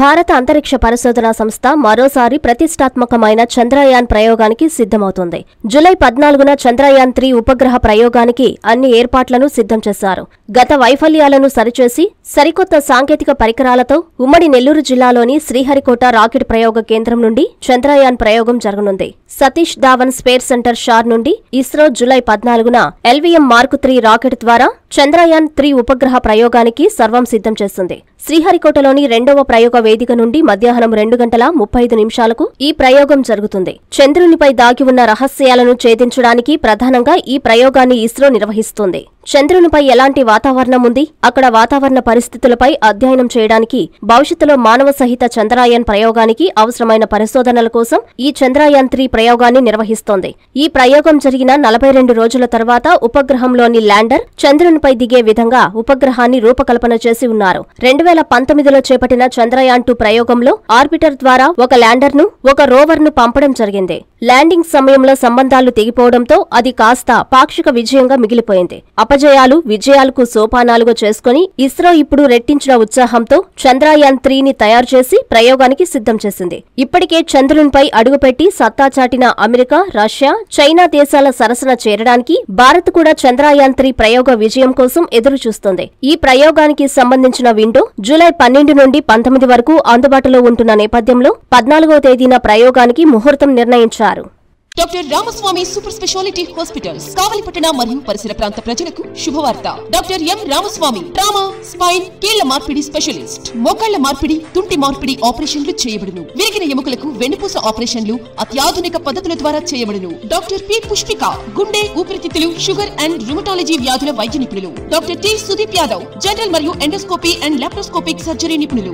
భారత అంతరిక్ష పరిశోధనా సంస్థ మరోసారి ప్రతిష్టాత్మకమైన చంద్రయాన్ ప్రయోగానికి సిద్ధమవుతోంది. జూలై 14న చంద్రయాన్ 3 ఉపగ్రహ ప్రయోగానికి అన్ని ఏర్పాట్లను సిద్ధం చేశారు. గత వైఫల్యాలను సరిచేసి సరికొత్త సాంకేతిక పరికరాలతో ఉమ్మడి నెల్లూరు జిల్లాలోని శ్రీహరికోట రాకెట్ ప్రయోగ కేంద్రం నుండి చంద్రయాన్ ప్రయోగం జరగనుంది. Satish Dhawan space centre SHAR నుండి ఇస్రో జూలై 14న LVM Mark 3 రాకెట్ ద్వారా చంద్రయాన్ 3 ఉపగ్రహ ప్రయోగానికి సర్వం సిద్ధం చేస్తుంది. శ్రీహరికోటలోని రెండవ ప్రయోగ వేదిక నుండి మధ్యాహ్నం 2:35 ఈ ప్రయోగం జరుగుతుంది. చంద్రునిపై దాగి ఉన్న రహస్యాలను ఛేదించడానికి ప్రధానంగా ఈ ప్రయోగాన్ని ఇస్రో నిర్వహిస్తుంది. చంద్రునిపై ఎలాంటి వాతావరణం ఉంది, అక్కడ వాతావరణ పరిస్థితులపై అధ్యయనం చేయడానికి భవిష్యత్తులో మానవ సహిత చంద్రయాన్ ప్రయోగానికి అవసరమైన పరిశోధనల కోసం ఈ చంద్రయాన్ 3 ప్రయోగాన్ని నిర్వహిస్తోంది. ఈ ప్రయోగం జరిగిన 42 రోజుల తర్వాత ఉపగ్రహంలోని ల్యాండర్ చంద్రునిపై దిగే విధంగా ఉపగ్రహాన్ని రూపకల్పన చేసి ఉన్నారు. 2019లో చేపట్టిన చంద్రయాన్ 2 ప్రయోగంలో ఆర్బిటర్ ద్వారా ఒక ల్యాండర్ను, ఒక రోవర్ను పంపడం జరిగింది. ల్యాండింగ్ సమయంలో సంబంధాలు తెగిపోవడంతో అది కాస్త పాక్షిక విజయంగా మిగిలిపోయింది. అపజయాలు విజయాలకు సోపానాలుగా చేసుకుని ఇస్రో ఇప్పుడు రెట్టించిన ఉత్సాహంతో చంద్రయాన్ 3ని తయారు చేసి ప్రయోగానికి సిద్ధం చేసింది. ఇప్పటికే చంద్రునిపై అడుగుపెట్టి సత్తా చాటిన అమెరికా, రష్యా, చైనా దేశాల సరసన చేరడానికి భారత్ కూడా చంద్రయాన్ 3 ప్రయోగ విజయం కోసం ఎదురు చూస్తోంది. ఈ ప్రయోగానికి సంబంధించిన విండో జూలై 12 నుండి 19 వరకు అందుబాటులో ఉంటున్న నేపథ్యంలో 14వ తేదీన ప్రయోగానికి ముహూర్తం నిర్ణయించారు. Doctor Ramaswamy super speciality hospitals కావలిపట్టణ మరియు పరిసర ప్రాంత ప్రజలకు శుభవార్త. Doctor M Ramaswamy trauma, spine, కీళ్ల మార్పిడి స్పెషలిస్ట్. మోకాళ్ల మార్పిడి, తుంటి మార్పిడి ఆపరేషన్లు చేయబడును. విరిగిన ఎముకలకు వెన్నుపూస ఆపరేషన్లు అత్యాధునిక పద్ధతుల ద్వారా చేయబడును. డాక్టర్ పి పుష్పిక గుండె, ఊపిరితిత్తులు, షుగర్ అండ్ రుమటాలజీ వ్యాధుల వైద్య నిపుణులు. Doctor T Sudeep Yadav general మరియు ఎండోస్కోపీ అండ్ లాప్రోస్కోపిక్ సర్జరీ నిపుణులు.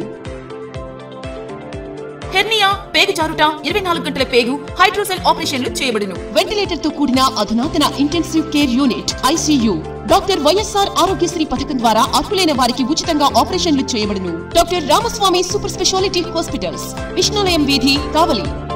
హెర్నియా, పేగు జారుట, 24 గంటల పేగు, హైడ్రోసెల్ ఆపరేషన్లు చేయబడును. వెంటిలేటర్ తో కూడిన అధునాతన intensive care unit ICU. Doctor YSR Aarogyasri పథకం ద్వారా అర్హులైన వారికి ఉచితంగా ఆపరేషన్లు చేయబడును. Doctor Ramaswamy super speciality hospitals, Vishnulayam వీధి, కావలి.